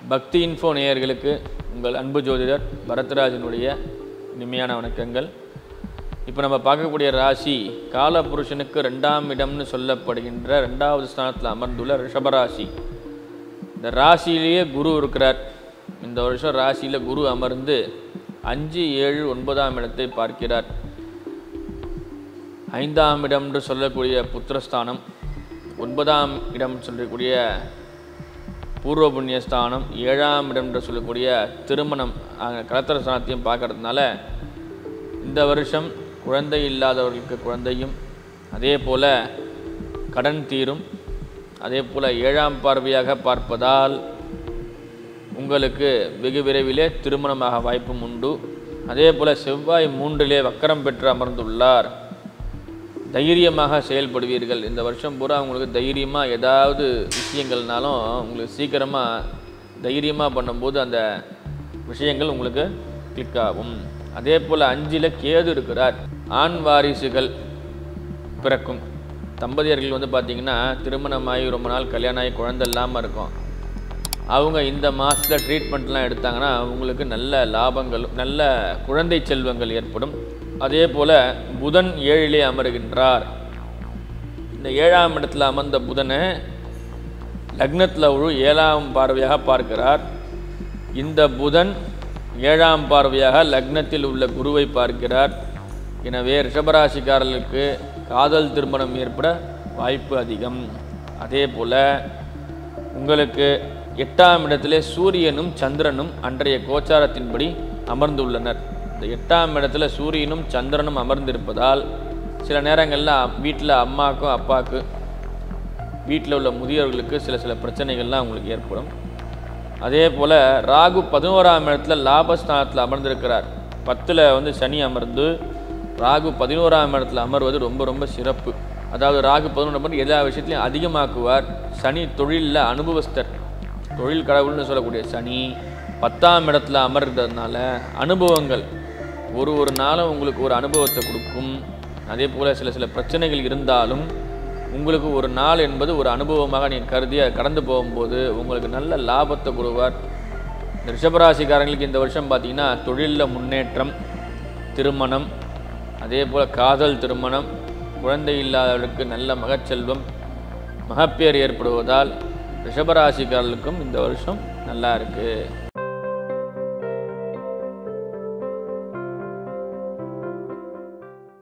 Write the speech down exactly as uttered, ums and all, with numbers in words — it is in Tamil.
பக்தி இன்ஃபோ நேயர்களுக்கு உங்கள் அன்பு ஜோதிடர் பரத்ராஜனுடைய இனிமையான வணக்கங்கள். இப்போ நம்ம பார்க்கக்கூடிய ராசி காலபுருஷனுக்கு ரெண்டாம் இடம்னு சொல்லப்படுகின்ற ரெண்டாவது ஸ்தானத்தில் அமர்ந்துள்ள ரிஷபராசி. இந்த ராசியிலேயே குரு இருக்கிறார். இந்த வருஷம் ராசியில் குரு அமர்ந்து அஞ்சு ஏழு ஒன்பதாம் இடத்தை பார்க்கிறார். ஐந்தாம் இடம் என்று சொல்லக்கூடிய புத்திரஸ்தானம், ஒன்பதாம் இடம் சொல்லக்கூடிய பூர்வ புண்ணியஸ்தானம், ஏழாம் இடம் என்று சொல்லக்கூடிய திருமணம் கலத்திர ஸ்தானத்தையும் பார்க்கறதுனால இந்த வருஷம் குழந்தை இல்லாதவர்களுக்கு குழந்தையும், அதே போல் கடன் தீரும். அதே போல் ஏழாம் பார்வையாக பார்ப்பதால் உங்களுக்கு வெகு விரைவிலே திருமணமாக வாய்ப்பும் உண்டு. அதே போல் செவ்வாய் மூன்றிலே வக்கரம் பெற்று அமர்ந்துள்ளார். தைரியமாக செயல்படுவீர்கள். இந்த வருஷம் பூரா உங்களுக்கு தைரியமாக ஏதாவது விஷயங்கள்னாலும் உங்களுக்கு சீக்கிரமாக தைரியமாக பண்ணும்போது அந்த விஷயங்கள் உங்களுக்கு கிளிக் ஆகும். அதே போல் அஞ்சில் கேது இருக்கிறார். ஆண் வாரிசுகள் பிறக்கும். தம்பதியர்கள் வந்து பார்த்திங்கன்னா திருமணமாகி ரொம்ப நாள் கல்யாணம் ஆகி குழந்தை இல்லாமல் இருக்கும். அவங்க இந்த மாதத்தில் ட்ரீட்மெண்ட்லாம் எடுத்தாங்கன்னா அவங்களுக்கு நல்ல லாபங்கள், நல்ல குழந்தை செல்வங்கள் ஏற்படும். அதே போல் புதன் ஏழிலே அமருகின்றார். இந்த ஏழாம் இடத்துல அமர்ந்த புதனை லக்னத்தில் ஒரு ஏழாம் பார்வையாக பார்க்கிறார். இந்த புதன் ஏழாம் பார்வையாக லக்னத்தில் உள்ள குருவை பார்க்கிறார். எனவே ரிஷபராசிக்காரர்களுக்கு காதல் திருமணம் ஏற்பட வாய்ப்பு அதிகம். அதே போல் உங்களுக்கு எட்டாம் இடத்திலே சூரியனும் சந்திரனும் அன்றைய கோச்சாரத்தின்படி அமர்ந்துள்ளனர். இந்த எட்டாம் இடத்துல சூரியனும் சந்திரனும் அமர்ந்திருப்பதால் சில நேரங்களில் வீட்டில் அம்மாவுக்கும் அப்பாவுக்கு வீட்டில் உள்ள முதியவர்களுக்கு சில சில பிரச்சனைகள்லாம் உங்களுக்கு ஏற்படும். அதே போல் ராகு பதினோராம் இடத்துல லாபஸ்தானத்தில் அமர்ந்திருக்கிறார். பத்தில் வந்து சனி அமர்ந்து ராகு பதினோராம் இடத்துல அமர்வது ரொம்ப ரொம்ப சிறப்பு. அதாவது ராகு பதினொன்று அமர்ந்து எல்லா விஷயத்துலையும் அதிகமாக்குவார். சனி தொழிலில் அனுபவஸ்தர், தொழில் கடவுள்னு சொல்லக்கூடிய சனி பத்தாம் இடத்துல அமர்கிறதுனால அனுபவங்கள் ஒரு ஒரு நாளும் உங்களுக்கு ஒரு அனுபவத்தை கொடுக்கும். அதே போல் சில சில பிரச்சனைகள் இருந்தாலும் உங்களுக்கு ஒரு நாள் என்பது ஒரு அனுபவமாக நீங்கள் கருதிய கடந்து போகும்போது உங்களுக்கு நல்ல லாபத்தை கொடுவார். இந்த ரிஷபராசிக்காரங்களுக்கு இந்த வருஷம் பார்த்திங்கன்னா தொழிலில் முன்னேற்றம், திருமணம், அதே போல் காதல் திருமணம், குழந்தை இல்லாதவர்களுக்கு நல்ல மகச்செல்வம், மகப்பேறு ஏற்படுவதால் ரிஷபராசிக்காரர்களுக்கும் இந்த வருஷம் நல்லா இருக்குது.